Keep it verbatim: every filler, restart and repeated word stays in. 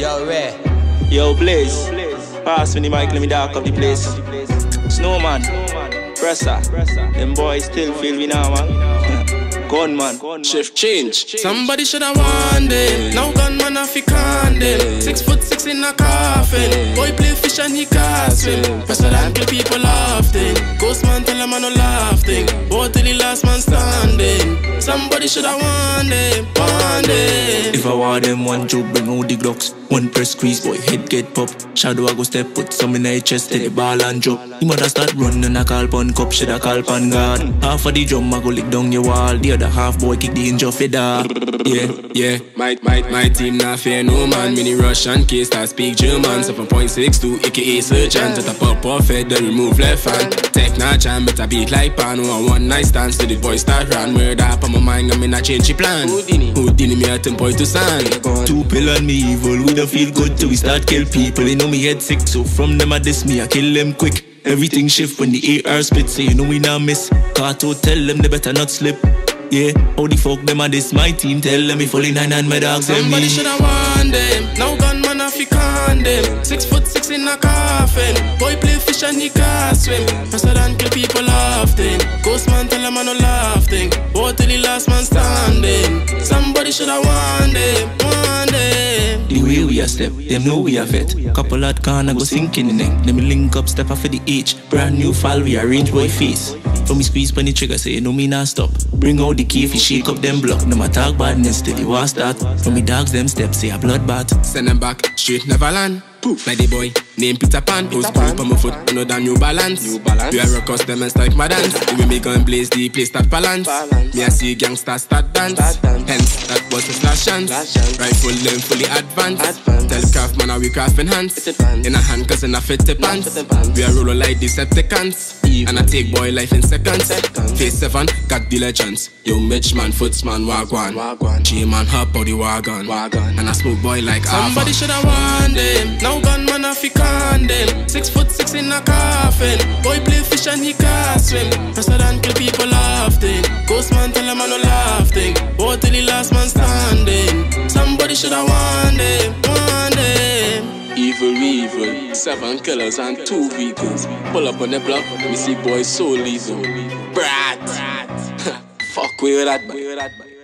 Yo, Ray. Yo, Blaze. Pass me the mic, let me dark up the place. Snowman, Presser. Them boys still feel me now, man. Gunman, shift change. Somebody should have warned them. Now gunman have to con them. Six foot six in a coffin. Boy play fish and he can't swim. Presser and kill people laughing. Ghost man tell him I no laughing. Boy till the last man standing. Somebody should have warned them, warned them. If I want them one joke, bring out the Glocks. One press squeeze, boy, head get pop. Shadow I go step, put some in the chest, take the ball and drop. He mother start running, I call pon cup, should I call pon guard. Half of the drum, I go lick down your wall. The other half, boy, kick the inch off it dog. Yeah, yeah, my, my, my team not fear no man. Mini Russian case, I speak German. seven point six two, aka surgeon. Just a pop off head, then remove left hand. Tech not jam, but I beat like pan. One one night stand, so the boys start run. Murder up on my mind, I'm in a change plan. Houdini, Houdini me at ten point to sand. Two pill and me evil, we don't feel good till we start kill people. They know me head sick, so from them I diss me, I kill them quick. Everything shift when the A R spit, so you know we not miss. Kato tell them they better not slip. Yeah, how the fuck them are this my team? Tell them if only nine and my dogs and me. Somebody should have warned them. Now gunman have to con them. Six foot six in a coffin. Boy play fish and he can't swim. Presser and kill people laughing. Ghost man tell him I no laughing. Boy till the last man standing. Somebody should have warned them, warned them. The way we a step, them know we a vet. Couple at corner go sinking in the neck. Them link up, step off for the H. Brand new file, we arrange boy face. From me squeeze when the trigger, say you know me not stop. Bring out the key if you shake up them block. No matter talk badness till you want start. From me dogs them steps, say a bloodbath. Send them back, straight never land. Poof, like the boy, name Peter Pan. Who's group on my foot, you know that new balance. New balance. We are across them and strike my dance. We make gun blaze the place that balance. balance. Me I see gangsters start dance. Start dance. Hence, that was a slash chance. Rifle them fully advanced. advanced. Tell craft man how we craft enhance. In a hand cause in a fit the pants. We are roll like Decepticons. And I take boy life in seconds. seconds. Phase seven, got the legends. Yo Mitch man, footsman, wagwan. wagwan. G man, hop out the wagon. wagon. And I smoke boy like somebody should have warned them. Now gunman have to con them. Six foot six in a coffin. Boy play fish and he can't swim. Presser and kill people laughing. Ghost man tell him I no laughing. Boy till the last man standing. Somebody should have warned them, warned them. Evil, evil, seven killers and two vehicles. Pull up on the block, we see boys so lethal. Brat, fuck with that.